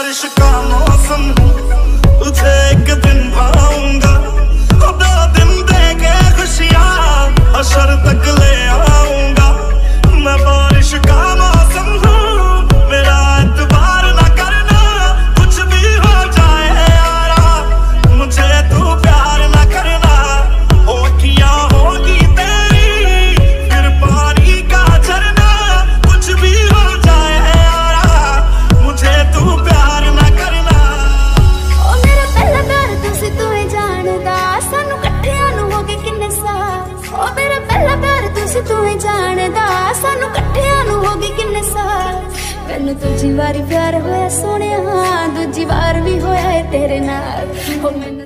बारिश का मौसम हूँ, तुझे एक दिन भाऊंगा। 2 दिन देके खुशियाँ हशर तक ले आऊंगा। मैं बारिश का मौसम हूँ, मेरा एतबार ना करना, कुछ भी हो जाए यारा, मुझे तू प्यार ना करना। ओठियाँ होगी तेरी फिर पानी का झरना, कुछ भी हो जाए यारा, मुझे तू प्यार ना करना। ओ मेरा पहला प्यार तुसी तू ही जानदा, सानू कट्ठियां नू हो गए किन्ने साल। ओ मेरा पहला प्यार तुसी तू ही जानदा, सानू कट्ठियां नू हो गए किन्ने साल। मैनू दूजी वारी प्यार होया सोहणिया, दूजी बार भी होया है तेरे नाल। ओ मैनू